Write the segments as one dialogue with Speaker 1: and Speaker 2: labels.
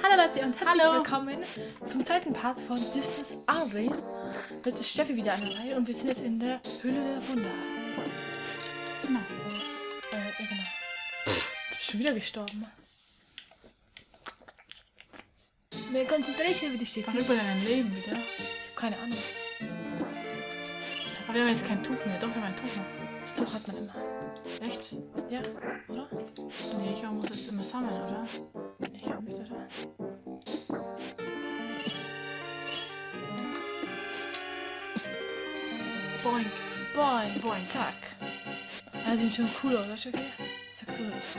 Speaker 1: Hallo Leute und herzlich willkommen zum zweiten Part von Disney's Ariel. Jetzt ist Steffi wieder an der Reihe und wir sind jetzt in der Höhle der Wunder. Genau. Genau. Du bist schon wieder gestorben. Mehr Konzentration wieder, Steffi.
Speaker 2: Mach über dein Leben wieder.
Speaker 1: Ich hab keine Ahnung.
Speaker 2: Aber wir haben jetzt kein Tuch mehr. Doch, wir haben ein Tuch noch.
Speaker 1: Das Tuch hat man immer.
Speaker 2: Echt?
Speaker 1: Ja, oder?
Speaker 2: Nee, ich muss es immer sammeln, oder?
Speaker 1: Ich glaube nicht, oder?
Speaker 2: Boing.
Speaker 1: Boing.
Speaker 2: Boing.
Speaker 1: Zack. Also sieht schon cool aus, oder Steffi? Sagst du das?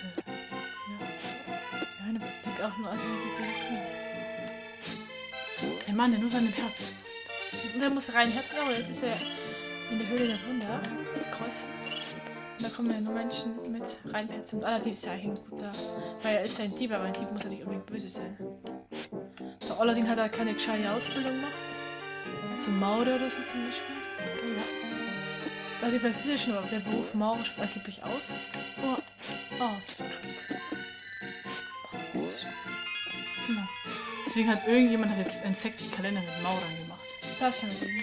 Speaker 1: Ja, ich denke auch nur als eine Lieblingsmine.
Speaker 2: Ein Mann, der nur seinem Herz.
Speaker 1: Und der muss rein Herzen, aber jetzt ist er in der Höhle der Wunder. Das Kreuz. Und da kommen ja nur Menschen mit rein Herzen. Und Aladdin ist ja eigentlich ein guter. Weil er ist ein Dieb, aber ein Dieb muss ja nicht unbedingt böse sein. Der Aladdin hat da keine gescheite Ausbildung gemacht. So Maurer oder so zum Beispiel.
Speaker 2: Ja.
Speaker 1: Also vielleicht wisst ihr schon, aber der Beruf Maurer schaut angeblich aus. Oh, ist verkackt. Macht nichts.
Speaker 2: Genau. Deswegen hat irgendjemand jetzt einen sexy Kalender mit Maurern gemacht.
Speaker 1: Das ist schon mit ihm.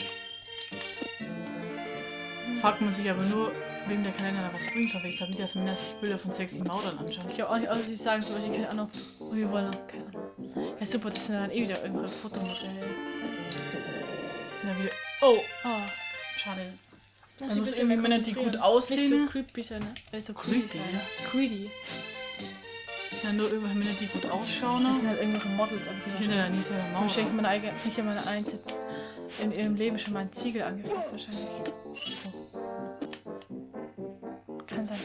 Speaker 2: Fragt man sich aber nur, wem der Kalender da was bringt. Aber ich glaube nicht, dass Männer sich Bilder von sexy Maurern anschauen.
Speaker 1: Ich glaube auch nicht, sie sagen zum Beispiel, keine Ahnung, oh, wir wollen noch, keine Ahnung. Ja super, das sind dann eh wieder irgendwelche Fotomodelle.
Speaker 2: Sind ja wieder. Oh!
Speaker 1: Oh.
Speaker 2: Schade.
Speaker 1: Muss
Speaker 2: Dann
Speaker 1: ich
Speaker 2: muss
Speaker 1: bisschen
Speaker 2: irgendwie
Speaker 1: mehr
Speaker 2: Männer, die
Speaker 1: konzentrieren.
Speaker 2: gut aussehen.
Speaker 1: Nicht so creepy sein, ne? So creepy
Speaker 2: Creepy,
Speaker 1: sein.
Speaker 2: ja.
Speaker 1: Greedy.
Speaker 2: Das sind ja nur irgendwelche Männer, die gut ausschauen.
Speaker 1: Das sind halt irgendwelche Models, aber
Speaker 2: Die sind ja nicht selber Maurer.
Speaker 1: wahrscheinlich nicht einmal in ihrem Leben schon mal einen Ziegel angefasst, wahrscheinlich. Kann sein.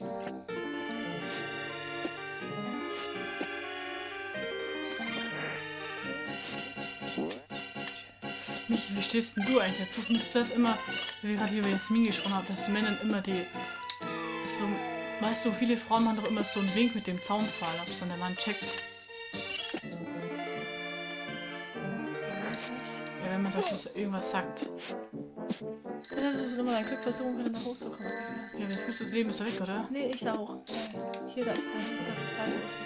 Speaker 2: Michi, wie stehst denn du eigentlich dazu? Findest du das immer, wie wir gerade hier über Jasmin gesprochen haben, dass die Männer immer die. So, weißt du, viele Frauen machen doch immer so einen Wink mit dem Zaunpfahl, ob es dann der Mann checkt. Ja, wenn man zum Beispiel irgendwas sagt.
Speaker 1: Das ist immer dein Glück versuchen, wieder nach hochzukommen.
Speaker 2: Ja, das gibt's, das Leben ist da weg, oder?
Speaker 1: Nee, ich auch. Hier, da ist der Kristall draußen.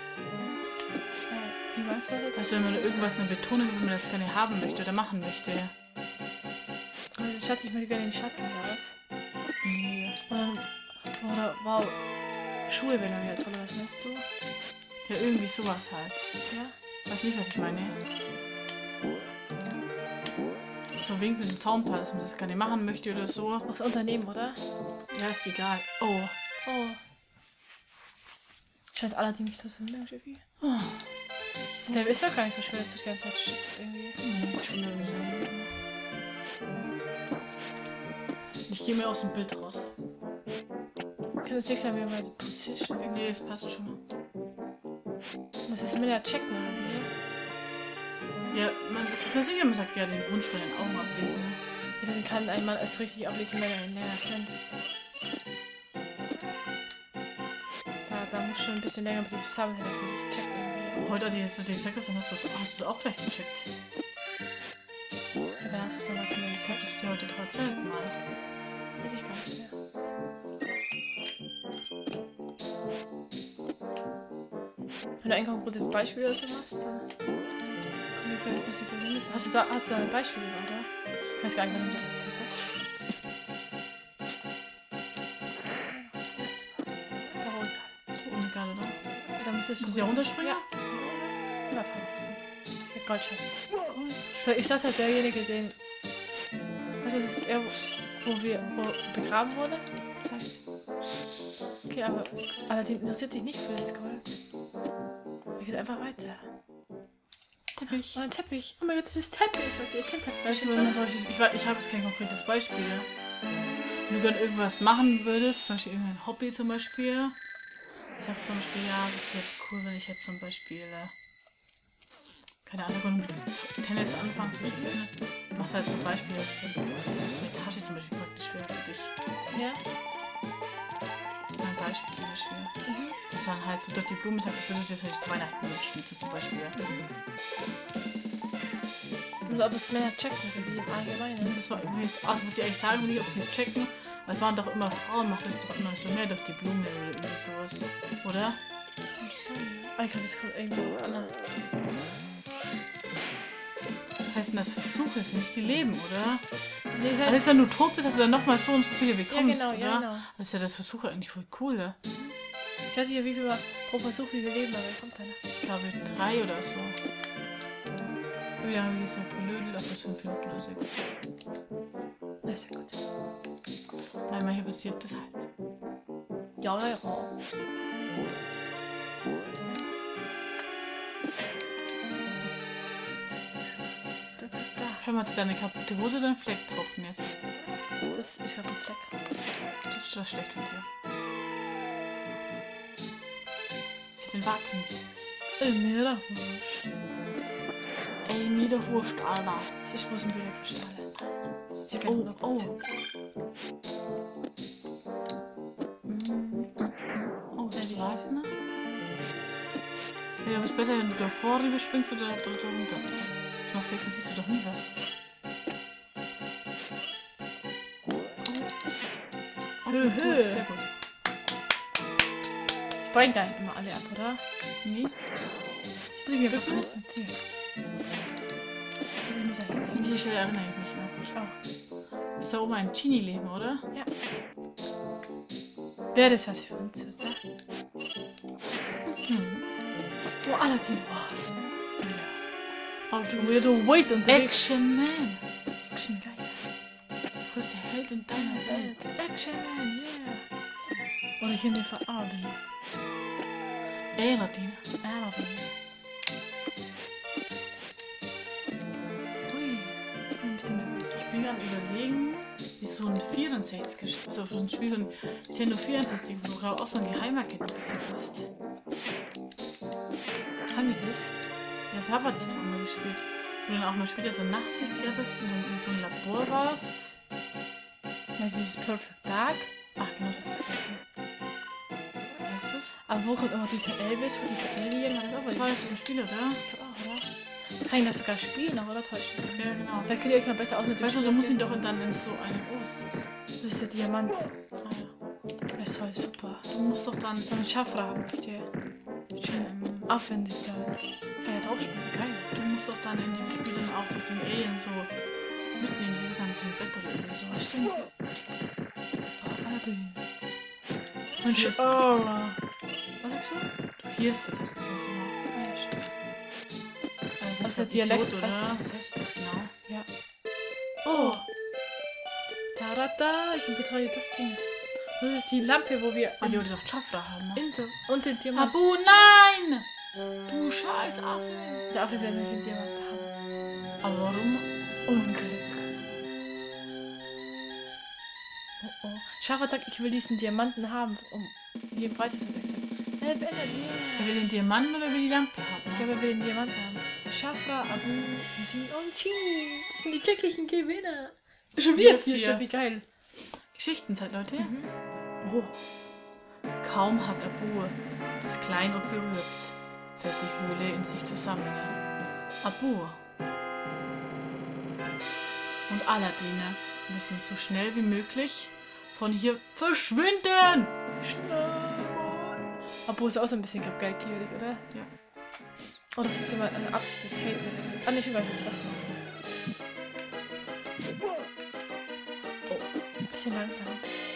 Speaker 1: Wie meinst du das jetzt?
Speaker 2: Also wenn man irgendwas eine Betonung, wenn man das gerne haben möchte oder machen möchte.
Speaker 1: Also, Schatz, ich möchte gerne den Schatten raus.
Speaker 2: Nee.
Speaker 1: Oder, wow, Schuhe wären dann wieder toll, was meinst du?
Speaker 2: Ja, irgendwie sowas halt.
Speaker 1: Ja?
Speaker 2: Weißt du nicht, was ich meine? So Wink mit dem Zaunpfahl, dass man das gerne machen möchte oder so.
Speaker 1: Aus Unternehmen, oder?
Speaker 2: Ja, ist egal. Oh.
Speaker 1: Oh. Scheiß Aladdin nicht so hin, Steffi.
Speaker 2: Oh.
Speaker 1: Das Level ist doch gar nicht so schwer, dass du die ganze Zeit schiebst irgendwie.
Speaker 2: Nee, ich bin irgendwie. Ich gehe mir aus dem Bild raus.
Speaker 1: Kann das nächste Mal wieder mal die Position
Speaker 2: Nee,
Speaker 1: wechseln?
Speaker 2: das passt schon.
Speaker 1: Das ist mit der checken, oder wie?
Speaker 2: Ja, man sicher, man sagt ja den Wunsch von den Augen ablesen.
Speaker 1: Ja, dann kann ein Mann erst richtig ablesen, wenn er ihn länger kennst. Da muss schon ein bisschen länger mit ihm zusammen sein, dass man das checkt irgendwie.
Speaker 2: Heute, als ich jetzt zu dir gesagt habe, dann hast du es auch gleich gecheckt.
Speaker 1: Ja, dann hast du es nochmal zu mir gesagt.
Speaker 2: Das ist dir heute doch erzählt mal.
Speaker 1: Weiß ich gar nicht mehr. Wenn du eigentlich ein gutes Beispiel oder so machst, dann komm ich vielleicht ein bisschen persönlich. Hast du da ein Beispiel, oder? Ich weiß gar nicht, wann du das erzählt hast. Da runter.
Speaker 2: Und egal, oder?
Speaker 1: Da müsstest du
Speaker 2: Muss ich ja runterspringen?
Speaker 1: Ja. Immer verlassen. Der Goldschatz. So, ist das halt derjenige, den... Was ist das? Er, wo begraben wurde? Vielleicht. Okay, aber Aladdin interessiert sich nicht für das Gold. Er geht einfach weiter.
Speaker 2: Teppich.
Speaker 1: Oh, ein Teppich. Oh mein Gott, das ist Teppich. Okay, ihr kennt Teppich.
Speaker 2: Weißt du, wenn man solche, ich habe jetzt kein konkretes Beispiel. Wenn du gerne irgendwas machen würdest, zum Beispiel irgendein Hobby zum Beispiel. Ich sag zum Beispiel, ja, das wäre jetzt cool, wenn ich jetzt zum Beispiel, keine Ahnung, mit diesem Tennis anfangen zu spielen. Du machst halt zum Beispiel, das ist für die Tasche zum Beispiel praktisch schwer für dich.
Speaker 1: Ja?
Speaker 2: Das ist ein Beispiel zum Beispiel. Dass dann halt so durch die Blumen sagt, das würde ich jetzt halt zu Weihnachten wünschen, so zum Beispiel.
Speaker 1: Und ob es Männer checken, wie im Allgemeinen.
Speaker 2: Das war übrigens, also was ich eigentlich sagen will, nicht, ob sie es checken, aber es waren doch immer Frauen, macht das doch immer so mehr durch die Blume oder irgendwie sowas, oder?
Speaker 1: Könnte schon. Ah, ich glaube, es kommt irgendwie noch an.
Speaker 2: Was heißt denn das Versuche? Das sind nicht die Leben, oder?
Speaker 1: Nee, das
Speaker 2: Das heißt, wenn du tot bist, dass du dann nochmal so und so viele bekommst,
Speaker 1: genau,
Speaker 2: oder?
Speaker 1: ja, genau.
Speaker 2: Das ist ja das Versuche eigentlich voll cool, ja?
Speaker 1: Ich weiß nicht, wie viel pro Versuch wie wir leben, aber kommt einer.
Speaker 2: Ich glaube 3 oder so. Wir haben jetzt ein Polödel, aber 5 Minuten oder 6.
Speaker 1: Na, ist ja gut.
Speaker 2: Weil manchmal passiert das halt.
Speaker 1: Ja, ja.
Speaker 2: Schau mal, hat deine kaputte Hose oder einen Fleck drauf genäht?
Speaker 1: Das ist gerade ein Fleck.
Speaker 2: Das ist was schlecht von dir. Sie hat den Bart nicht.
Speaker 1: Mir doch wurscht.
Speaker 2: Ey, mir doch wurscht, Alter.
Speaker 1: Ich muss ein Bilderkristalle. Das ist ja kein
Speaker 2: Oh,
Speaker 1: 100%.
Speaker 2: Oh, das weiß ich noch. Ja, aber es ist besser, wenn du da vorne springst oder da runter. Das machst du, sonst siehst du doch nie was.
Speaker 1: Hö, hö.
Speaker 2: Sehr gut.
Speaker 1: Ich bringe gar nicht immer alle ab, oder?
Speaker 2: Nee.
Speaker 1: Muss ich mich aber konzentrieren. Was muss ich mir da
Speaker 2: An
Speaker 1: hinhängen?
Speaker 2: diese Stelle erinnere ich mich noch.
Speaker 1: Ich auch.
Speaker 2: Ist da oben ein Genie-Leben, oder?
Speaker 1: Ja. Wäre das was für uns ist, oder? Oh, Aladdin. Oh. Ja.
Speaker 2: Oh,
Speaker 1: Weirdo Wait unterwegs.
Speaker 2: Action Man.
Speaker 1: Action, geil.
Speaker 2: Größte Held in deiner Welt.
Speaker 1: Action Man, yeah. Oder ich nehme von Aladdin.
Speaker 2: Aladdin.
Speaker 1: Aladdin. Ui. Ich bin ein bisschen nervös.
Speaker 2: Ich bin gerade überlegen, wie so ein 64er, also so ein Spiel von Nintendo 64, wo du auch so ein Geheimagent ein bisschen bist.
Speaker 1: Haben wir das?
Speaker 2: Ja, da hat das doch immer gespielt. Wo du dann auch mal später so nachts gerettest und dann in so einem Labor warst.
Speaker 1: Weißt du, dieses Perfect Dark?
Speaker 2: Ach, genau, so das gleiche. Was ist das?
Speaker 1: Aber wo kommt immer dieser Elvis, wo dieser Alien? Hat das auch
Speaker 2: Das war jetzt ein Spiel, oder?
Speaker 1: Ich glaub auch, oder? Kann ich das sogar spielen, noch, oder täuscht das?
Speaker 2: Ja, genau.
Speaker 1: Vielleicht könnt ihr euch mal besser aus mit dem
Speaker 2: Weißt du,
Speaker 1: Spiel
Speaker 2: du musst ihn
Speaker 1: sehen.
Speaker 2: doch dann in so einen. Oh, was ist das?
Speaker 1: Das ist der Diamant.
Speaker 2: Ah, ja.
Speaker 1: Das ist voll super.
Speaker 2: Du musst doch dann.
Speaker 1: Von Schafra haben möchte ich. Auch wenn das kann ja drauf spielen. Geil.
Speaker 2: Du musst doch dann in dem Spiel dann auch durch den Alien so mitnehmen, die wird dann so ein Bett oder so.
Speaker 1: Stimmt. Oh, Aladdin.
Speaker 2: Und hier ist,
Speaker 1: Allah. Was sagst du?
Speaker 2: hier ist das Schluss immer.
Speaker 1: Ah, ja, stimmt.
Speaker 2: Also
Speaker 1: Also
Speaker 2: ist
Speaker 1: der Dialekt
Speaker 2: oder?
Speaker 1: passt.
Speaker 2: Was heißt das genau?
Speaker 1: Ja. Oh. Tarata. Ich betreue das Ding. Das ist die Lampe, wo wir
Speaker 2: Weil die heute doch Chafra haben, ne?
Speaker 1: und den Diamant.
Speaker 2: Abu, nein! Du scheiß Affe!
Speaker 1: Der Affe will nicht den Diamant haben.
Speaker 2: Aber warum?
Speaker 1: Unglück. Oh oh. Schaffer sagt, ich will diesen Diamanten haben, um jeden Preis zu wechseln. Bennett, yeah.
Speaker 2: Er will den Diamanten oder will die Lampe haben?
Speaker 1: Ich glaube, er will den Diamanten haben. Schafra, Abu, Yasin und Chini. Das sind die glücklichen Gewinner. Schon wieder 4 Stück, wie geil.
Speaker 2: Geschichtenzeit, Leute.
Speaker 1: Oh.
Speaker 2: Kaum hat Abu das Kleinod berührt, fällt die Höhle in sich zusammen. Abu und Aladdin müssen so schnell wie möglich von hier verschwinden.
Speaker 1: Schnell, Mann. Abu ist auch so ein bisschen geldgierig, oder?
Speaker 2: Ja.
Speaker 1: Oh, das ist immer ein absolutes Hate. Ah, nicht über das. Oh, ein bisschen langsam.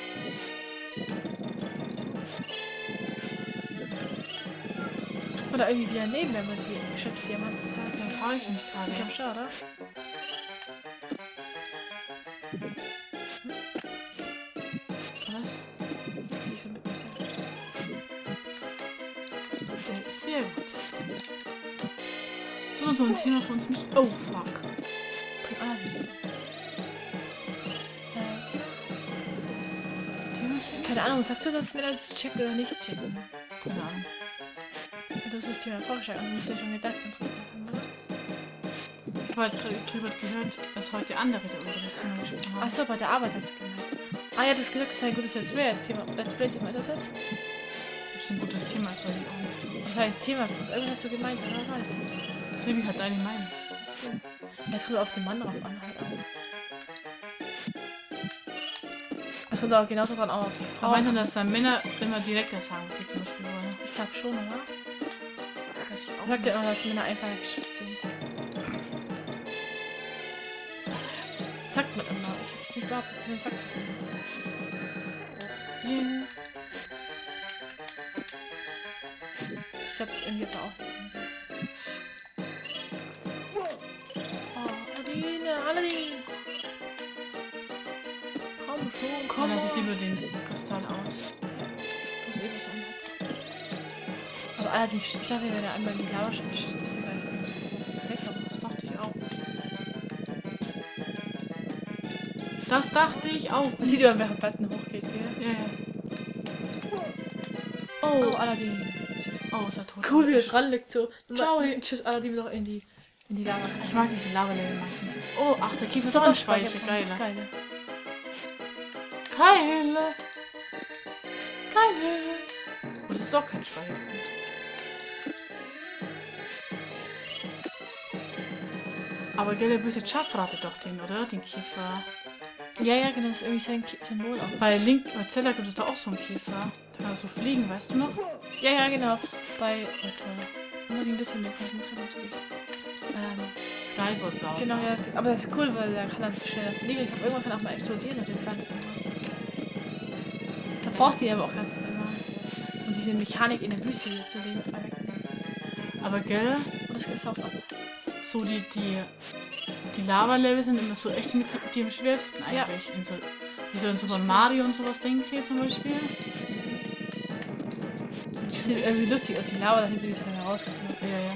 Speaker 1: Oder irgendwie wieder neben, wenn man die geschöpfte Diamanten zeigt.
Speaker 2: Dann frage ich mich gerade.
Speaker 1: Ich glaube schon, oder?
Speaker 2: Was?
Speaker 1: Das sieht mit mir sehr aus.
Speaker 2: Sehr gut. So ein Thema für uns nicht. Oh fuck.
Speaker 1: Guck an.
Speaker 2: Thema?
Speaker 1: Keine Ahnung, sagst du, dass wir das checken oder nicht checken?
Speaker 2: Keine Ahnung.
Speaker 1: Du hast das Thema vorgeschlagen und du musst ja schon Gedanken drüber machen, oder?
Speaker 2: Ich habe halt drüber gehört, dass heute andere darüber das Thema gesprochen haben.
Speaker 1: Achso, bei der Arbeit hast du gemeint. Ah ja, du hast gesagt, es sei ein gutes Let's Play-Thema. Let's Play-Thema, ist das das?
Speaker 2: Ob es ein gutes Thema ist, weiß ich auch nicht.
Speaker 1: Das war ein Thema für uns. Irgendwas hast du gemeint, oder was war das?
Speaker 2: Das ist nämlich halt deine Meinung.
Speaker 1: Achso. Das kommt auf den Mann drauf an, halt auch. Es kommt auch genauso dran auch auf die Frau.
Speaker 2: Aber meint dann, dass dann Männer immer direkter sagen, was sie zum Beispiel wollen?
Speaker 1: Ich glaube schon, oder?
Speaker 2: weiß ich auch
Speaker 1: Sagt ja
Speaker 2: nicht.
Speaker 1: immer, dass Männer einfacher geschickt sind. Sagt man immer. Ich hab's nicht behauptet, mir sagt es immer. Yeah. Ich glaube, es irgendwie aber auch nicht. Oh, Aladdin! Komm schon, komm!
Speaker 2: Dann lasse ich lieber den Kristall aus.
Speaker 1: Das ist eh was anderes. Aber Aladdin, ich dachte, wenn er einmal in die Lava schiebt, ist er gleich weg. Aber das dachte ich auch.
Speaker 2: Das dachte ich auch.
Speaker 1: Man sieht ja, welcher Button hochgeht, gell?
Speaker 2: Ja, ja.
Speaker 1: Oh, Aladdin.
Speaker 2: Oh, ist er tot.
Speaker 1: Cool, wie es ranliegt so.
Speaker 2: Ciao.
Speaker 1: Tschüss, Aladdin noch in die Lava.
Speaker 2: Ich mag diese Lava-Level mag ich nicht so. Oh, ach, der Kiefer
Speaker 1: Das
Speaker 2: ist
Speaker 1: ist doch
Speaker 2: doch ein
Speaker 1: Speicher.
Speaker 2: Speicher. Geile.
Speaker 1: Geile.
Speaker 2: Geile. Geile. Und das ist doch kein Speicher. Aber gell, der böse Schaffer hatte doch den, oder? Den Kiefer.
Speaker 1: Ja, ja, genau, das ist irgendwie sein Symbol auch.
Speaker 2: Bei Zelda gibt es doch auch so einen Kiefer. Der kann so fliegen, weißt du noch?
Speaker 1: Ja, ja, genau. Bei. Oh, toll. Da muss ich ein bisschen mehr konzentrieren natürlich.
Speaker 2: Skyward blau.
Speaker 1: Genau, ja. Aber das ist cool, weil der kann dann so schneller fliegen. Ich glaube, irgendwann kann auch mal explodieren mit den Pflanzen. Da braucht die aber auch ganz immer. Und diese Mechanik in der Wüste wieder zu leben, wegnehmen.
Speaker 2: Aber gell,
Speaker 1: Und das saugt ab.
Speaker 2: so die Lava-Level sind immer so echt mit dem schwersten
Speaker 1: Ja.
Speaker 2: eigentlich. Wie so in Super Mario und sowas, denke ich zum Beispiel.
Speaker 1: Das sieht irgendwie lustig aus, die Lava da hinten, wie es dann rauskommt.
Speaker 2: Ja, ja.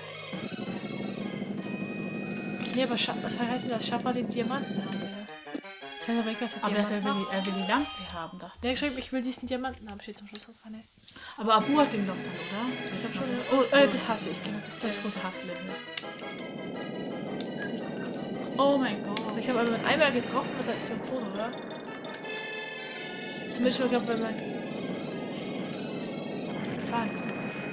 Speaker 1: Nee, aber was heißt denn das? Schaffer den Diamanten haben will. Ich weiß aber nicht, was der
Speaker 2: Aber
Speaker 1: Diamant macht.
Speaker 2: er will die Lampe haben, dachte
Speaker 1: Der hat geschrieben, ich will diesen Diamanten haben, steht zum Schluss drauf. Ne?
Speaker 2: ich. Aber Abu hat den doch dann, oder?
Speaker 1: Ich hab schon.
Speaker 2: Oh,
Speaker 1: Das hasse ich, genau.
Speaker 2: das ist das große Hasslevel.
Speaker 1: Das ist gut konzentriert.
Speaker 2: Oh mein Gott.
Speaker 1: Ich habe aber einmal getroffen und dann ist man tot, oder? Zumindest mal gehabt, wenn man. Wahnsinn.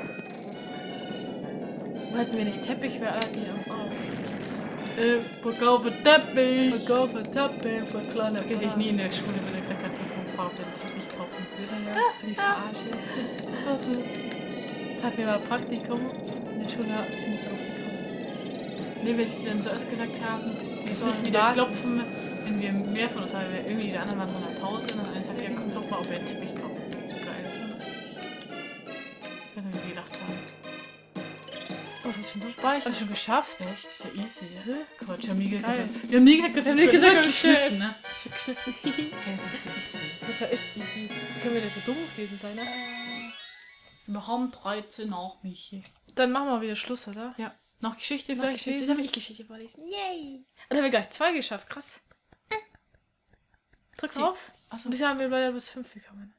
Speaker 1: Wo hätten wir nicht Teppich, wäre Aladdin am Arsch.
Speaker 2: Verkaufe Teppich.
Speaker 1: Verkaufe Teppich für kleine
Speaker 2: Vergesse ich nie in der Schule, wenn er gesagt hat, die Frau den Teppich kaufen will.
Speaker 1: Ja, die Verarsche.
Speaker 2: Das war lustig.
Speaker 1: Hat mir mal Praktikum in der Schule sind es aufgekommen.
Speaker 2: Nee, weil sie dann zuerst gesagt haben, wir
Speaker 1: müssen
Speaker 2: müssen wieder
Speaker 1: warten.
Speaker 2: klopfen, wenn wir mehr von uns haben. Weil irgendwie die anderen waren noch in der Pause und dann hat einer gesagt, ja komm, klopf mal, ob wir einen Teppich kaufen. So geil, das war lustig. Ich weiß nicht, wie wir gedacht haben.
Speaker 1: Oh, das ist schon gut.
Speaker 2: Speicher.
Speaker 1: Hast du schon geschafft?
Speaker 2: Echt? Das ist ja easy. Quatsch, wir haben nie gesagt,
Speaker 1: Geil.
Speaker 2: wir haben nie gesagt, dass
Speaker 1: Wir haben
Speaker 2: das
Speaker 1: nie gesagt,
Speaker 2: wird
Speaker 1: dass es schwer
Speaker 2: geschnitten,
Speaker 1: ist.
Speaker 2: ne?
Speaker 1: Hast du geschnitten?
Speaker 2: Hey, ist ja für easy.
Speaker 1: Das ist ja echt easy. Können wir das so dumm gewesen sein, ne?
Speaker 2: Wir haben 13 nach Michi.
Speaker 1: Dann machen wir wieder Schluss, oder?
Speaker 2: Ja. Noch Geschichte
Speaker 1: Vielleicht
Speaker 2: vielleicht
Speaker 1: Geschichte.
Speaker 2: lesen?
Speaker 1: Jetzt habe ich Geschichte vorlesen. Yay! Und dann haben wir gleich 2 geschafft. Krass. Drück
Speaker 2: Sie-
Speaker 1: auf.
Speaker 2: Achso.
Speaker 1: Und bisher haben wir leider bis 5 gekommen.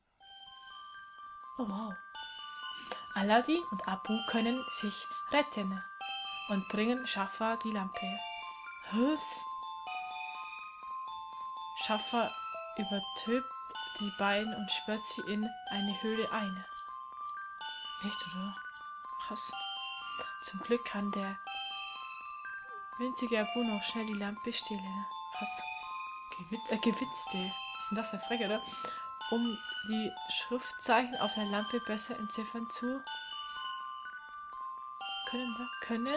Speaker 2: Oh wow.
Speaker 1: Aladdin und Abu können sich retten und bringen Schaffer die Lampe. Was? Schaffer übertöbt die beiden und sperrt sie in eine Höhle ein.
Speaker 2: Echt, oder?
Speaker 1: Krass. Zum Glück kann der winzige Abu noch schnell die Lampe stehlen. Krass. Gewitzte. Was ist denn das, der frech, oder? Um die Schriftzeichen auf der Lampe besser entziffern zu können,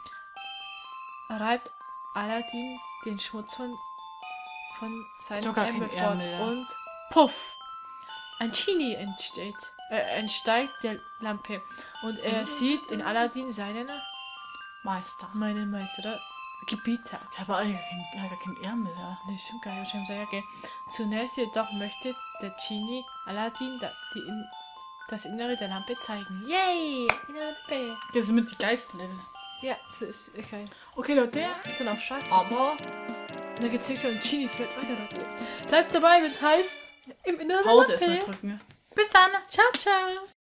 Speaker 1: reibt Aladdin den Schmutz von seinem
Speaker 2: Doch gar kein
Speaker 1: Ärmel fort
Speaker 2: Ärmel, ja.
Speaker 1: und puff! Ein Genie entsteigt der Lampe und er sieht in Aladdin seinen
Speaker 2: Meister.
Speaker 1: meinen Meister, oder? Gebieter.
Speaker 2: Ja, aber eigentlich gar kein Ärmel, ja.
Speaker 1: Nee, stimmt gar nicht, wahrscheinlich sehr gern. Zunächst jedoch möchte der Genie Aladdin das Innere der Lampe zeigen. Yay! Lampe!
Speaker 2: Das sind mit die Geistlevel.
Speaker 1: Ja, so ist geil.
Speaker 2: Okay, Leute.
Speaker 1: Jetzt dann auf Start.
Speaker 2: Aber
Speaker 1: Und dann geht's nicht so in Genies Welt weiter, Leute. Bleibt dabei, wenn es heißt, im Inneren der
Speaker 2: Pause erstmal
Speaker 1: Lampe.
Speaker 2: drücken.
Speaker 1: Bis dann. Ciao, ciao.